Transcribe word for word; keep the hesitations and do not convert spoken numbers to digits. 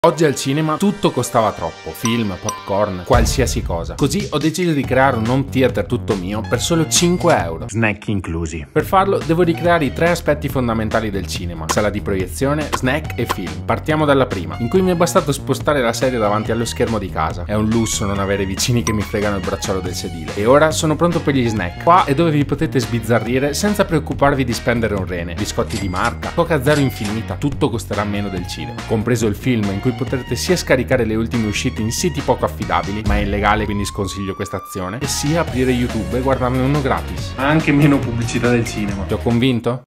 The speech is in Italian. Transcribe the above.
Oggi al cinema tutto costava troppo, film, popcorn, qualsiasi cosa. Così ho deciso di creare un home theater tutto mio per solo cinque euro, snack inclusi. Per farlo devo ricreare i tre aspetti fondamentali del cinema: sala di proiezione, snack e film. Partiamo dalla prima, in cui mi è bastato spostare la sedia davanti allo schermo di casa. È un lusso non avere vicini che mi fregano il bracciolo del sedile. E ora sono pronto per gli snack. Qua è dove vi potete sbizzarrire senza preoccuparvi di spendere un rene. Biscotti di marca, Coca Zero infinita, tutto costerà meno del cinema. Compreso il film, in cui potrete sia scaricare le ultime uscite in siti poco affidabili, ma è illegale quindi sconsiglio questa azione, e sia aprire YouTube e guardarne uno gratis. Anche meno pubblicità del cinema. Ti ho convinto?